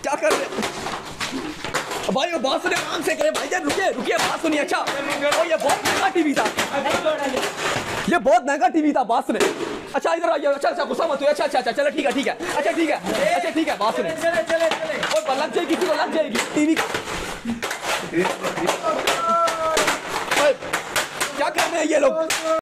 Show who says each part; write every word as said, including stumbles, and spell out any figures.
Speaker 1: क्या कर रहे भाई? वो बात सुनिए, आराम से करें भाईजान, रुकिए रुकिए, बात सुनिए। अच्छा ओ ये बहुत महंगा टीवी था, ये बहुत महंगा टीवी था, बात सुने। अच्छा इधर आइए। अच्छा अच्छा गुस्सा मत हो। अच्छा अच्छा अच्छा चलो ठीक है ठीक है। अच्छा ठीक है अच्छा ठीक है, बात सुने। चले चले चले और लग जाएगी, किसी को लग जाएगी टीवी का। क्या कर रहे हैं ये लोग?